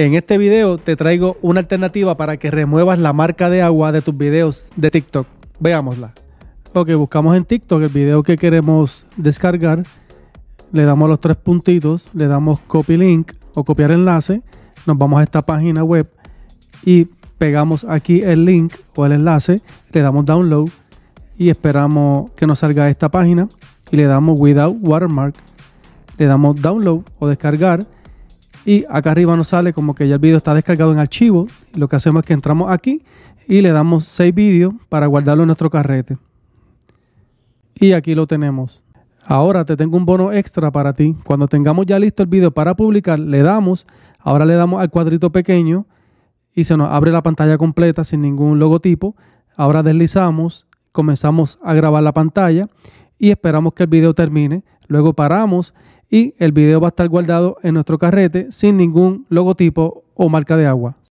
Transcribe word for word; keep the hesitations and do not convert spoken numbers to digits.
En este video te traigo una alternativa para que remuevas la marca de agua de tus videos de TikTok. Veámosla. Ok, buscamos en TikTok el video que queremos descargar. Le damos los tres puntitos, le damos copy link o copiar enlace. Nos vamos a esta página web y pegamos aquí el link o el enlace. Le damos download y esperamos que nos salga esta página. Y le damos without watermark. Le damos download o descargar. Y acá arriba nos sale como que ya el video está descargado en archivo. Lo que hacemos es que entramos aquí y le damos save video para guardarlo en nuestro carrete. Y aquí lo tenemos. Ahora te tengo un bono extra para ti. Cuando tengamos ya listo el video para publicar, le damos, ahora le damos al cuadrito pequeño y se nos abre la pantalla completa sin ningún logotipo. Ahora deslizamos, comenzamos a grabar la pantalla y esperamos que el video termine. Luego paramos y el video va a estar guardado en nuestro carrete sin ningún logotipo o marca de agua.